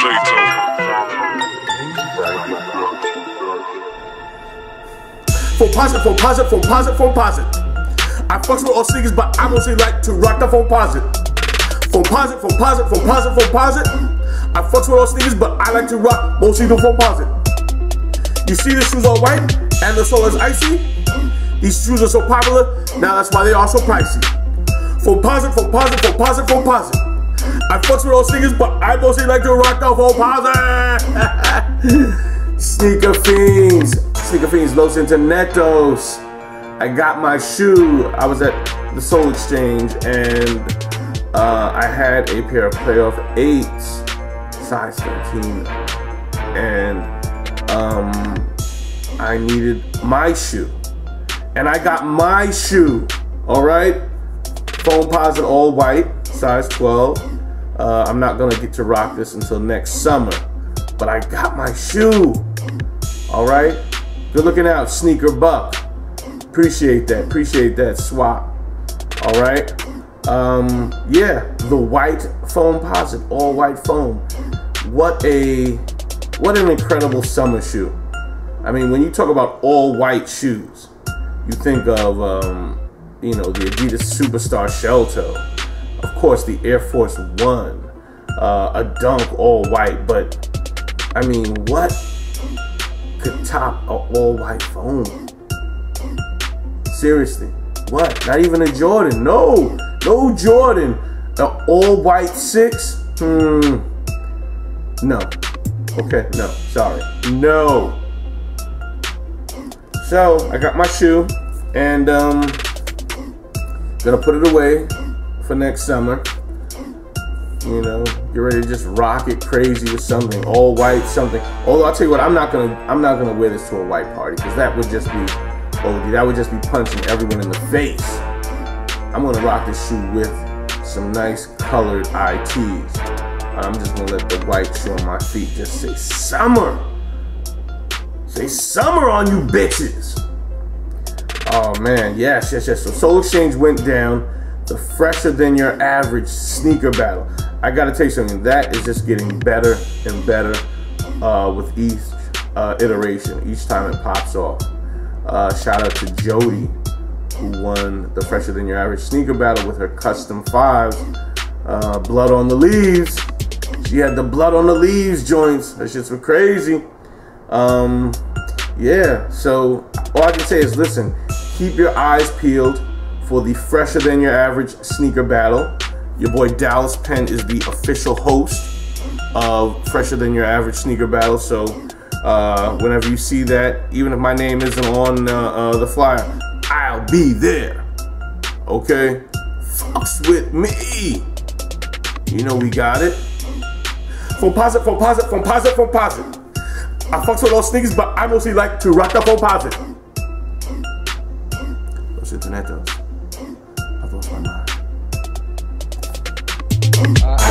Foamposite. I fucks with all sneakers, but I mostly like to rock the Foamposite. Foamposite. I fucks with all sneakers, but I like to rock mostly the Foamposite. You see the shoes all white and the sole is icy? These shoes are so popular, now that's why they are so pricey. Foamposite. I fucks with all sneakers, but I mostly like to rock the Foamposite. Sneaker Fiends, Los Internetos. I got my shoe. I was at the Soul Exchange and I had a pair of playoff 8s, size 13, and I needed my shoe. And I got my shoe, all right? Foamposite all white, size 12. I'm not gonna get to rock this until next summer, but I got my shoe, all right? Good looking out, Sneaker Buck. Appreciate that swap, all right? Yeah, the white Foamposite, all white foam. What an incredible summer shoe. I mean, when you talk about all white shoes, you think of, you know, the Adidas Superstar Shell Toe, of course, the Air Force One, a Dunk all white, but I mean, what could top a all white foam? Seriously, what? Not even a Jordan? No Jordan. An all white 6? No. Okay, no, sorry, no. So I got my shoe and gonna put it away for next summer. You know, get ready to just rock it crazy with something all white, something. Although I'll tell you what, I'm not gonna wear this to a white party because that would just be OD. That would just be punching everyone in the face. I'm gonna rock this shoe with some nice colored ITs. I'm just gonna let the white shoe on my feet just say summer. Say summer on you bitches. Oh man, yes. So Soul Exchange went down. The fresher than your average sneaker battle. I gotta tell you something, that is just getting better and better with each iteration, each time it pops off. Shout out to Jody, who won the fresher than your average sneaker battle with her custom 5s. Blood on the leaves. She had the blood on the leaves joints. That shit's were crazy. Yeah, so all I can say is listen, keep your eyes peeled for the fresher than your average sneaker battle. Your boy Dallas Penn is the official host of Fresher Than Your Average Sneaker Battle. So whenever you see that, even if my name isn't on the flyer, I'll be there. Okay? Fucks with me. You know we got it. Foamposite. I fucks with all sneakers, but I mostly like to rock the Foamposite. Los Internetos. I've lost my mind.